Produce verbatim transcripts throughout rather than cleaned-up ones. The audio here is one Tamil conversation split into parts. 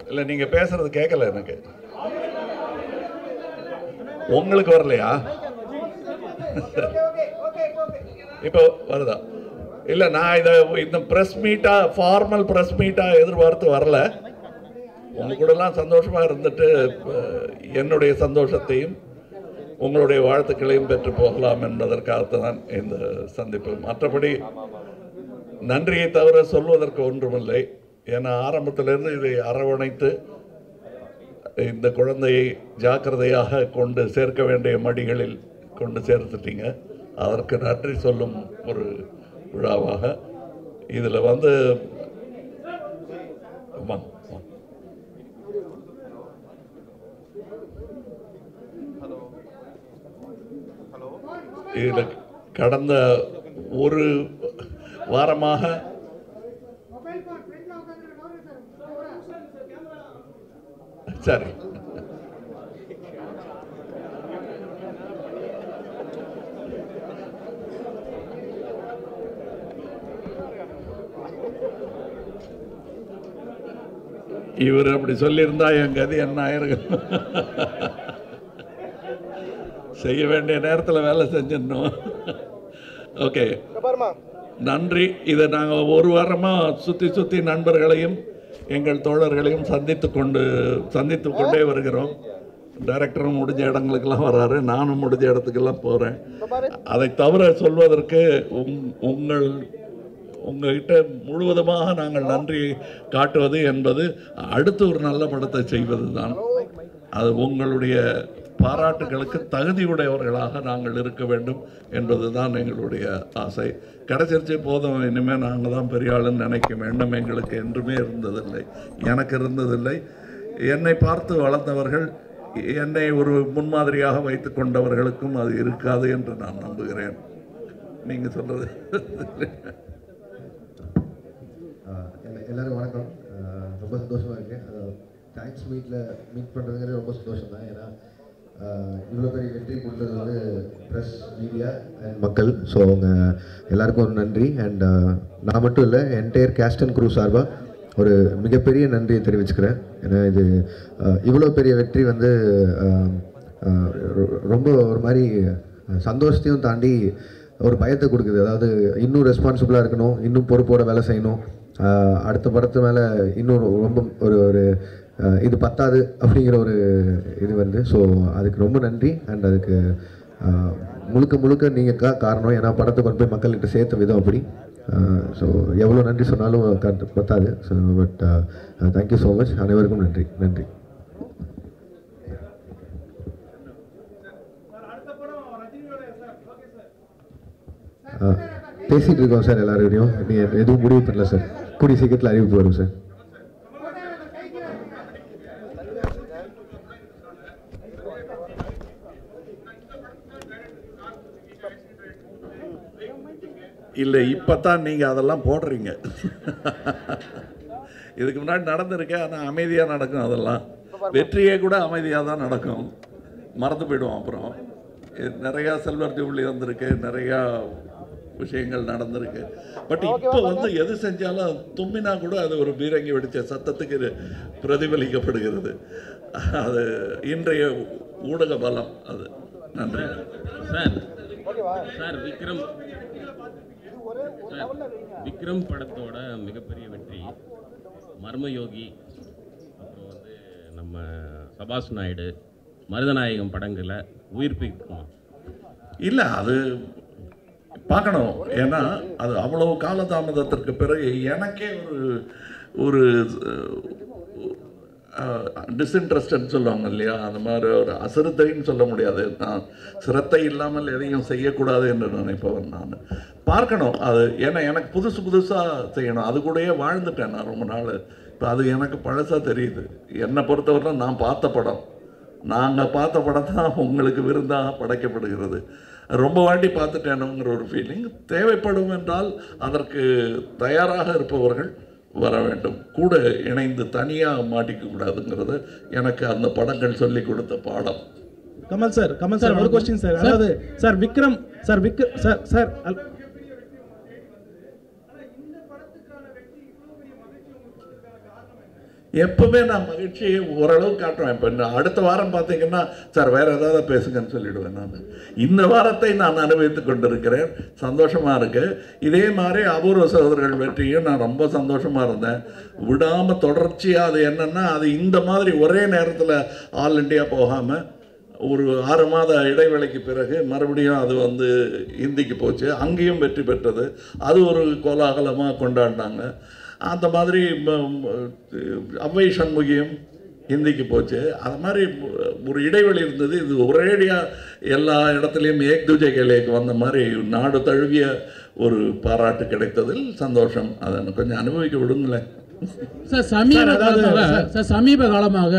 இல்லை நீங்கள் பேசுறது கேட்கல எனக்கு. உங்களுக்கு வரலையா? இப்போ வருதா? இல்லை, நான் இதை இந்த ப்ரெஸ் மீட்டாக ஃபார்மல் ப்ரெஸ் மீட்டாக எதிர்பார்த்து வரல. உங்க கூடலாம் சந்தோஷமாக இருந்துட்டு என்னுடைய சந்தோஷத்தையும் உங்களுடைய வாழ்த்துக்களையும் பெற்று போகலாம் என்பதற்காகத்தான் இந்த சந்திப்பு. மற்றபடி நன்றியை தவிர சொல்வதற்கு ஒன்றுமில்லை. ஏன்னா ஆரம்பத்திலிருந்து இதை அரவணைத்து இந்த குழந்தையை ஜாக்கிரதையாக கொண்டு சேர்க்க வேண்டிய மடிகளில் கொண்டு சேர்த்துட்டீங்க. அதற்கு நன்றி சொல்லும் ஒரு விழாவாக இதில் வந்து இதில் கடந்த ஒரு வாரமாக சரி இவர் அப்படி சொல்லியிருந்தா என் கதி என்ன ஆயிருக்கும். செய்ய வேண்டிய நேரத்தில் வேலை செஞ்சிடணும். ஓகே, நன்றி. இதை நாங்கள் ஒரு வாரமாக சுற்றி சுற்றி நண்பர்களையும் எங்கள் தோழர்களையும் சந்தித்து கொண்டு சந்தித்து கொண்டே வருகிறோம். டைரக்டரும் முடிஞ்ச இடங்களுக்கெல்லாம் வர்றாரு, நானும் முடிஞ்ச இடத்துக்கெல்லாம் போகிறேன். அதை தவிர சொல்வதற்கு உங் உங்கள் உங்கள்கிட்ட முழுவதுமாக நாங்கள் நன்றி காட்டுவது என்பது அடுத்து ஒரு நல்ல படத்தை செய்வது தான். அது உங்களுடைய பாராட்டுகளுக்கு தகுதியுடையவர்களாக நாங்கள் இருக்க வேண்டும் என்பது தான் எங்களுடைய ஆசை. கடைசிச்சு போதும், இனிமேல் நாங்கள் தான் பெரிய ஆளுன்னு நினைக்க வேண்டும் எங்களுக்கு என்றுமே இருந்ததில்லை, எனக்கு இருந்ததில்லை. என்னை பார்த்து வளர்ந்தவர்கள், என்னை ஒரு முன்மாதிரியாக வைத்து கொண்டவர்களுக்கும் அது இருக்காது என்று நான் நம்புகிறேன். நீங்கள் சொல்கிறது. எல்லோரும் வணக்கம். ரொம்ப சந்தோஷமாக இருக்குது. தேங்க்ஸ் மீட்டில் மீட் பண்ணுறதுங்கிறது ரொம்ப சந்தோஷம் தான். ஏன்னா இவ்வளோ பெரிய வெற்றி கொடுத்தது வந்து ப்ரெஸ், மீடியா அண்ட் மக்கள். ஸோ அவங்க எல்லாருக்கும் ஒரு நன்றி. அண்ட் நான் மட்டும் இல்லை, என்டையர் கேஸ்ட் அண்ட் க்ரூ சார்பாக ஒரு மிகப்பெரிய நன்றியை தெரிவிச்சுக்கிறேன். ஏன்னா இது இவ்வளோ பெரிய வெற்றி வந்து ரொம்ப ஒரு மாதிரி சந்தோஷத்தையும் தாண்டி ஒரு பயத்தை கொடுக்குது. அதாவது இன்னும் ரெஸ்பான்சிபிளாக இருக்கணும், இன்னும் பொறுப்போட வேலை செய்யணும், அடுத்த படத்து மேலே இன்னும் ரொம்ப ஒரு ஒரு இது பத்தாது அப்படிங்கிற ஒரு இது வந்து. ஸோ அதுக்கு ரொம்ப நன்றி. அண்ட் அதுக்கு முழுக்க முழுக்க நீங்கள் கா காரணம். ஏன்னா படத்தை கொண்டு போய் மக்கள்கிட்ட சேர்த்த விதம் அப்படி. ஸோ எவ்வளோ நன்றி சொன்னாலும் பத்தாது. So but thank you so much. அனைவருக்கும் நன்றி. நன்றி. பேசிகிட்டு இருக்கோம் சார் எல்லாரையும். நீங்கள் எதுவும் முடிவு பண்ணல சார். கூடிய சீக்கிரத்தில் அறிவிப்பு வரும் சார். இல்லை, இப்போ தான் நீங்கள் அதெல்லாம் போடுறீங்க. இதுக்கு முன்னாடி நடந்திருக்கேன், ஆனால் அமைதியாக நடக்கும். அதெல்லாம் வெற்றியே கூட அமைதியாக தான் நடக்கும், மறந்து போயிடுவோம். அப்புறம் நிறையா செல்வர் ஜூப்ளி வந்திருக்கு, நிறையா விஷயங்கள் நடந்திருக்கு. பட் இப்போ வந்து எது செஞ்சாலும் தும்மினா கூட அது ஒரு பீரங்கி வெடித்த சத்தத்துக்கு பிரதிபலிக்கப்படுகிறது. அது இன்றைய ஊடக பலம். அது நன்றி sir. Sir Vikram sir Vikram படத்தோட மிகப்பெரிய வெற்றி மர்மயோகி, அப்புறம் வந்து நம்ம சபாஷ் நாயுடு, மருதநாயகம் படங்களை உயிர்ப்பிக்குமா? இல்லை, அது பார்க்கணும். ஏன்னா அது அவ்வளவு காலதாமதத்திற்கு பிறகு எனக்கே ஒரு ஒரு டிஸ்இன்ட்ரெஸ்டட்னு சொல்லுவாங்க இல்லையா, அந்த மாதிரி ஒரு அசிரத்தைன்னு சொல்ல முடியாது. நான் சிரத்தை இல்லாமல் எதையும் செய்யக்கூடாது என்று நினைப்பவன் நான். பார்க்கணும் அது. ஏன்னா எனக்கு புதுசு புதுசாக செய்யணும். அது கூடயே வாழ்ந்துட்டேன் நான் ரொம்ப நாள். இப்போ அது எனக்கு பழசாக தெரியுது. என்னை பொறுத்தவரை நான் பார்த்த படம், நாங்கள் பார்த்த படம் தான் உங்களுக்கு விருந்தாக படைக்கப்படுகிறது. ரொம்ப வாட்டி பார்த்துட்டேனுங்கிற ஒரு ஃபீலிங் தேவைப்படும் என்றால் அதற்கு தயாராக இருப்பவர்கள் வர வேண்டும். கூட இணைந்து தனியாக மாட்டிக்க கூடாதுங்கிறது எனக்கு அந்த படங்கள் சொல்லி கொடுத்த பாடம். கமல் சார், கமல் சார் ஒரு क्वेश्चन சார். அதாவது சார் விக்ரம் சார் விக் சார் சார் எப்பவுமே நான் மகிழ்ச்சியை ஓரளவு காட்டுவேன். இப்போ அடுத்த வாரம் பார்த்தீங்கன்னா சார் வேறு ஏதாவது பேசுங்கன்னு சொல்லிவிடுவேன். நான் இந்த வாரத்தை நான் அனுபவித்துக் கொண்டிருக்கிறேன், சந்தோஷமாக இருக்குது. இதே மாதிரி அபூர்வ சகோதரர்கள் வெற்றியும் நான் ரொம்ப சந்தோஷமாக இருந்தேன். விடாமல் தொடர்ச்சியாக அது என்னென்னா, அது இந்த மாதிரி ஒரே நேரத்தில் ஆல் இண்டியா போகாமல் ஒரு ஆறு மாத இடைவேளைக்கு பிறகு மறுபடியும் அது வந்து ஹிந்திக்கு போச்சு, அங்கேயும் வெற்றி பெற்றது. அது ஒரு கோலாகலமாக கொண்டாடினாங்க. அந்த மாதிரி அவ்வை சண்முகியும் ஹிந்திக்கு போச்சு. அது மாதிரி ஒரு இடைவெளி இருந்தது. இது ஒரேடியாக எல்லா இடத்துலையும் ஏக் துஜே கேலேக்கு வந்த மாதிரி நாடு தழுவிய ஒரு பாராட்டு கிடைத்ததில் சந்தோஷம். அதை கொஞ்சம் அனுபவிக்க விடுங்களேன் சார். சமீப காலமாக சார் சமீப காலமாக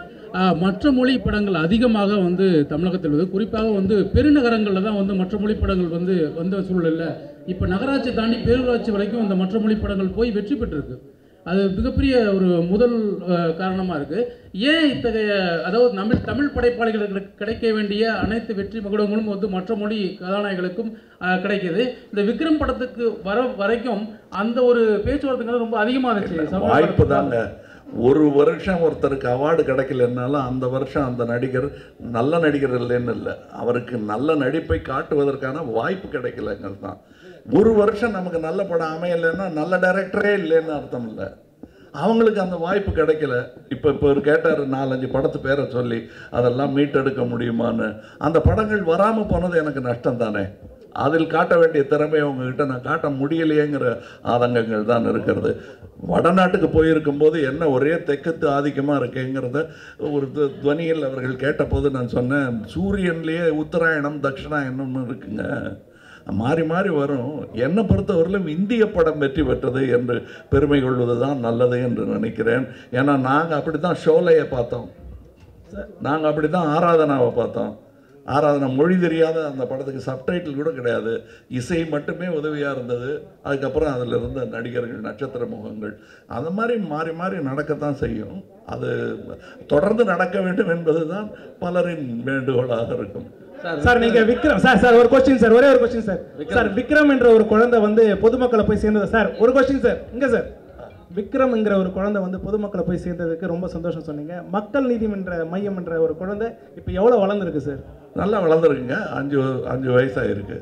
மற்ற மொழி படங்கள் அதிகமாக வந்து தமிழகத்தில் வந்து குறிப்பாக வந்து பெருநகரங்களில் தான் வந்து மற்ற மொழி படங்கள் வந்து வந்த சூழலில் இப்போ நகராட்சி தாண்டி பேரூராட்சி வரைக்கும் அந்த மற்ற மொழி படங்கள் போய் வெற்றி பெற்றிருக்கு. அது மிகப்பெரிய ஒரு முதல் காரணமாக இருக்குது. ஏன் இத்தகைய அதாவது தமிழ் தமிழ் படைப்பாளிகளுக்கு கிடைக்க வேண்டிய அனைத்து வெற்றி மகுடங்களும் வந்து மற்ற மொழி கதாநாயகர்களுக்கும் கிடைக்கிது. இந்த விக்ரம் படத்துக்கு வர வரைக்கும் அந்த ஒரு பேச்சுவார்த்தைகள் ரொம்ப அதிகமாக இருந்துச்சு. வாய்ப்பு தாங்க. ஒரு வருஷம் ஒருத்தருக்கு அவார்டு கிடைக்கலன்னாலும் அந்த வருஷம் அந்த நடிகர் நல்ல நடிகர் இல்லைன்னு இல்லை, அவருக்கு நல்ல நடிப்பை காட்டுவதற்கான வாய்ப்பு கிடைக்கலங்கிறது தான். ஒரு வருஷம் நமக்கு நல்ல படம் அமையலைன்னா நல்ல டைரக்டரே இல்லைன்னு அர்த்தம் இல்லை, அவங்களுக்கு அந்த வாய்ப்பு கிடைக்கல. இப்போ இப்போ ஒரு கேட்டார் நாலஞ்சு படத்து பேரை சொல்லி அதெல்லாம் மீட்டெடுக்க முடியுமான்னு. அந்த படங்கள் வராமல் போனது எனக்கு நஷ்டம் தானே. அதில் காட்ட வேண்டிய திறமையை உங்ககிட்ட நான் காட்ட முடியலையேங்கிற ஆதங்கங்கள் தான் இருக்கிறது. வடநாட்டுக்கு போயிருக்கும்போது என்ன ஒரே தெற்கத்து ஆதிக்கமாக இருக்குங்கிறத ஒரு துவனியில் அவர்கள் கேட்டபோது நான் சொன்னேன், சூரியன்லேயே உத்தராயணம் தட்சிணாயணம்னு இருக்குங்க, மாறி மாறி வரும். என்னை பொறுத்தவரையிலும் இந்திய படம் வெற்றி பெற்றது என்று பெருமை கொள்வது தான் நல்லது என்று நினைக்கிறேன். ஏன்னா நாங்கள் அப்படி தான் ஷோலையை பார்த்தோம், நாங்கள் அப்படி தான் ஆராதனாவை பார்த்தோம். ஆராதனை மொழி தெரியாத அந்த படத்துக்கு சப்டைட்டில் கூட கிடையாது, இசை மட்டுமே உதவியாக இருந்தது. அதுக்கப்புறம் அதில் இருந்த நடிகர்கள், நட்சத்திர முகங்கள், அந்த மாதிரி மாறி மாறி நடக்கத்தான் செய்யும். அது தொடர்ந்து நடக்க வேண்டும் என்பது தான் பலரின் வேண்டுகோளாக இருக்கும். சார் நீங்க விக்ரம் சார் சார் ஒரு கொஸ்டின் சார், ஒரே ஒரு கொஸ்டின் சார். சார் விக்ரம் என்ற ஒரு குழந்தை வந்து பொதுமக்களை போய் சேர்ந்தது சார். ஒரு கொஸ்டின் சார், இங்க சார் விக்ரம் என்கிற ஒரு குழந்தை வந்து பொதுமக்களை போய் சேர்ந்ததுக்கு ரொம்ப சந்தோஷம் சொன்னீங்க. மக்கள் நீதிமன்ற மையம் என்ற ஒரு குழந்தை இப்போ எவ்வளோ வளர்ந்துருக்கு சார்? நல்லா வளர்ந்துருக்குங்க, அஞ்சு அஞ்சு வயசாயிருக்கு.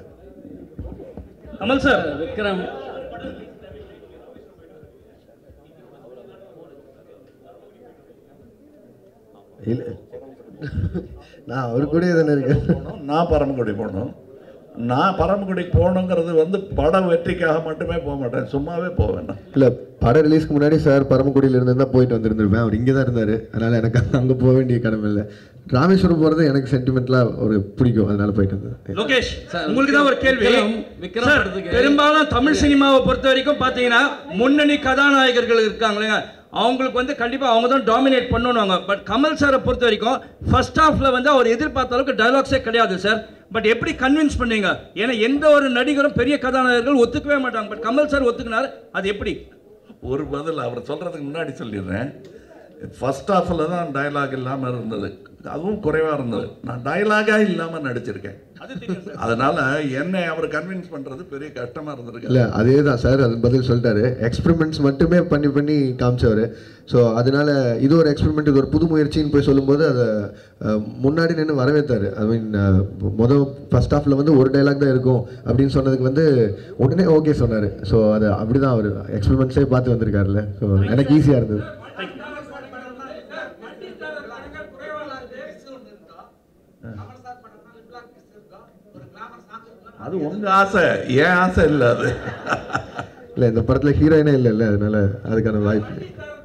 கமல் சார் விக்ரம் இல்லை நான் அவரு கூட தானே இருக்கேன். நான் பரமக்குடி போகணும். நான் பரமக்குடிக்கு போகணுங்கிறது வந்து படம் வெற்றிக்காக மட்டுமே போக மாட்டேன், சும்மாவே போவேன். இல்லை படம் ரிலீஸ்க்கு முன்னாடி சார் பரமக்குடியில் இருந்து தான் போயிட்டு வந்துருந்துருப்பேன். அவர் இங்கே தான் இருந்தார், அதனால் எனக்கு அங்கே போக வேண்டிய கடமை இல்லை. ராமேஸ்வரம் போகிறது எனக்கு சென்டிமெண்ட்லாம் ஒரு பிடிக்கும், அதனால போயிட்டு வந்தேன். லோகேஷ் உங்களுக்கு தான் ஒரு கேள்வி. பெரும்பாலும் தமிழ் சினிமாவை பொறுத்த வரைக்கும் பார்த்தீங்கன்னா முன்னணி கதாநாயகர்கள் இருக்காங்களே, அவங்களுக்கு வந்து கண்டிப்பாக அவங்க தான் டாமினேட் பண்ணணுவாங்க. பட் கமல் சாரை பொறுத்த வரைக்கும் ஃபர்ஸ்ட் ஹாஃப்ல வந்து அவர் எதிர்பார்த்த அளவுக்கு டயலாக்ஸே கிடையாது சார். பட் எப்படி கன்வின்ஸ் பண்ணீங்க? ஏன்னா எந்த ஒரு நடிகரும் பெரிய கதாநாயகர்கள் ஒத்துக்கவே மாட்டாங்க, பட் கமல் சார் ஒத்துக்கினார், அது எப்படி? ஒரு பதில் அவர் சொல்கிறதுக்கு முன்னாடி சொல்லிடுறேன். ஃபர்ஸ்ட் ஹாஃபில் தான் டயலாக் இல்லாமல் இருந்தது, அதுவும் குறைவாக இருந்தது. நான் டயலாகாக இல்லாமல் நடிச்சிருக்கேன், அதனால என்னை அவர் கன்வின்ஸ் பண்ணுறது பெரிய கஷ்டமாக இருந்திருக்கு. இல்லை அதே தான் சார், அது பதில் சொல்லிட்டாரு. எக்ஸ்பெரிமெண்ட்ஸ் மட்டுமே பண்ணி பண்ணி காமிச்சவர். ஸோ அதனால இது ஒரு எக்ஸ்பெரிமெண்ட், இது ஒரு புது முயற்சின்னு போய் சொல்லும்போது அதை முன்னாடி நின்று வரவேற்றாரு. ஐ மீன் மொதல் ஃபர்ஸ்ட் ஹாஃபில் வந்து ஒரு டைலாக் தான் இருக்கும் அப்படின்னு சொன்னதுக்கு வந்து உடனே ஓகே சொன்னார். ஸோ அது அப்படி தான் அவர் எக்ஸ்பெரிமெண்ட்ஸே பார்த்து வந்திருக்காருல்ல. ஸோ எனக்கு ஈஸியாக இருந்தது. அது உங்க ஆசை, ஏன் ஆசை இல்லை. அது இல்லை இந்த படத்தில் ஹீரோயினே இல்லை இல்லை அதனால அதுக்கான வாய்ப்பு.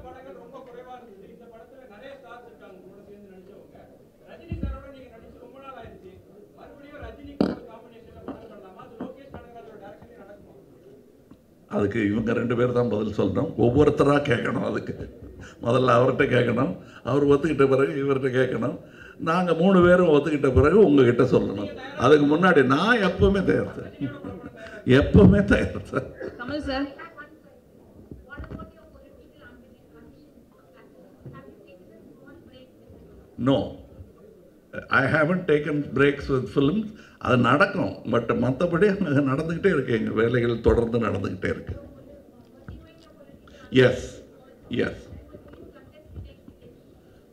அதுக்கு இவங்க ரெண்டு பேர் தான் பதில் சொல்லணும், ஒவ்வொருத்தராக கேட்கணும். அதுக்கு முதல்ல அவர்கிட்ட கேட்கணும், அவர் ஒத்துக்கிட்ட பிறகு இவர்கிட்ட கேட்கணும், நாங்கள் மூணு பேரும் ஒத்துக்கிட்ட பிறகு உங்ககிட்ட சொல்லணும். அதுக்கு முன்னாடி நான் எப்பவுமே தயார் சார், எப்பவுமே தயார் sir. Kamal sir, no I haven't taken breaks with films. அது நடக்கும், பட் மற்றபடி அங்கே நடந்துக்கிட்டே இருக்கு, எங்கள் வேலைகள் தொடர்ந்து நடந்துக்கிட்டே இருக்கு. Yes yes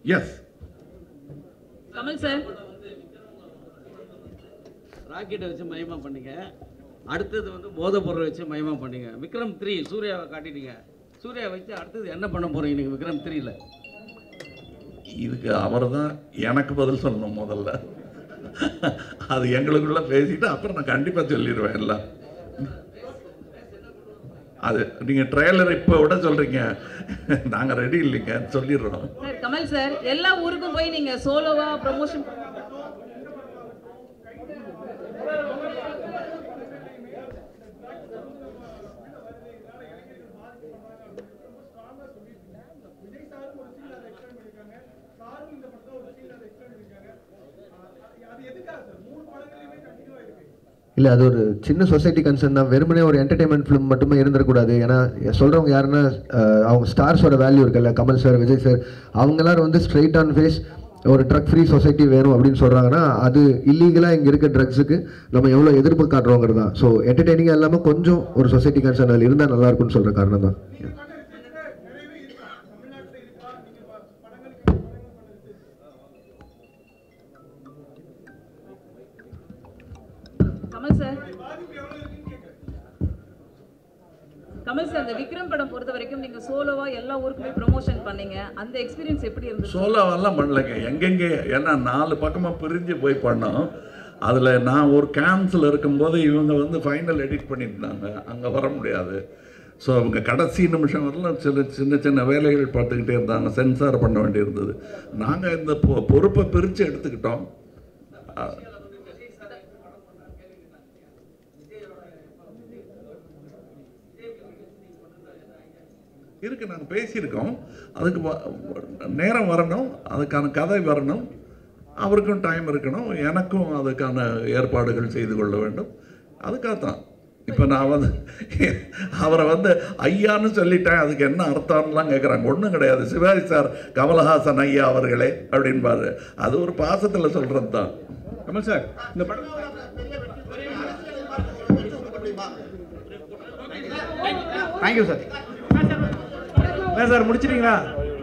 yes. Kamal sir, ராக்கெட்டை வச்சு மயமா பண்ணீங்க, அடுத்தது வந்து போதைப் பொருளை வச்சு மயமா பண்ணீங்க. விக்ரம் த்ரீ சூர்யாவை காட்டிட்டீங்க, சூர்யா வச்சு அடுத்தது என்ன பண்ண போறீங்க நீங்கள் விக்ரம் த்ரீல? இதுக்கு அவர் தான் எனக்கு பதில் சொல்லணும் முதல்ல. அது எங்களுக்குள்ள பேசிட்டு அப்புறம் நான் கண்டிப்பாக சொல்லிடுவேன் எல்லாம். அது நீங்கள் ட்ரெய்லர் இப்போ விட சொல்கிறீங்க, நாங்கள் ரெடி இல்லைங்க சொல்லிடுறோம். சார் கமல் சார், எல்லா ஊருக்கும் போய் நீங்கள் சோலோவாக ப்ரமோஷன் இல்லை, அது ஒரு சின்ன சொசைட்டி கன்சர்ன் தான். வெறுமனே ஒரு என்டர்டைன்மெண்ட் ஃபிலிம் மட்டுமே இருந்துடக்கூடாது. ஏன்னா சொல்கிறவங்க யாருன்னா அவங்க ஸ்டார்ஸோட வேல்யூ இருக்குல்ல, கமல் சார், விஜய் சார், அவங்க எல்லாரும் வந்து ஸ்ட்ரெயிட் ஆன் ஃபேஸ் ஒரு ட்ரக் ஃப்ரீ சொசைட்டி வேணும் அப்படின்னு சொல்கிறாங்கன்னா அது இல்லீகலாக இங்கே இருக்க ட்ரக்ஸுக்கு நம்ம எவ்வளோ எதிர்ப்பு காட்டுறோங்கிறது தான். ஸோ என்டர்டெய்னிங்காக இல்லாமல் கொஞ்சம் ஒரு சொசைட்டி கன்சர்ன் அதில் இருந்தால் நல்லாயிருக்குன்னு சொல்கிற காரணம் தான். கமல் சார், கமல் சார், அந்த விக்ரம் படம் பொறுத்த வரைக்கும் நீங்க சோலோவா எல்லா ஊருக்குமே ப்ரமோஷன் பண்ணீங்க, அந்த எக்ஸ்பீரியன்ஸ் எப்படி இருந்துச்சு? சோலோவெல்லாம் பண்ணலைங்க, எங்கெங்கே, ஏன்னா நாலு பக்கமாக பிரிஞ்சு போய் பண்ணோம். அதில் நான் ஒரு கேம்ப்ஸில் இருக்கும்போது இவங்க வந்து ஃபைனல் எடிட் பண்ணியிருந்தாங்க, அங்கே வர முடியாது. ஸோ அவங்க கடைசி நிமிஷம் வரலாம் சில சின்ன சின்ன வேலைகள் பார்த்துக்கிட்டே இருந்தாங்க, சென்சார் பண்ண வேண்டியிருந்தது. நாங்கள் இந்த பொ பொறுப்பை பிரித்து எடுத்துக்கிட்டோம். இருக்கு, நாங்கள் பேசியிருக்கோம். அதுக்கு நேரம் வரணும், அதுக்கான கதை வரணும், அவருக்கும் டைம் இருக்கணும், எனக்கும் அதுக்கான ஏற்பாடுகள் செய்து கொள்ள வேண்டும். அதுக்காகத்தான் இப்போ நான் வந்து அவரை வந்து ஐயான்னு சொல்லிட்டேன், அதுக்கு என்ன அர்த்தம்லாம் கேட்குறாங்க. ஒன்றும் கிடையாது, சிவாஜி சார் கமல்ஹாசன் ஐயா அவர்களே அப்படின்பாரு, அது ஒரு பாசத்தில் சொல்கிறது தான். கமல் சார், இந்த படம் தேங்க்யூ சார். சார் முடிச்சிட்டீங்களா?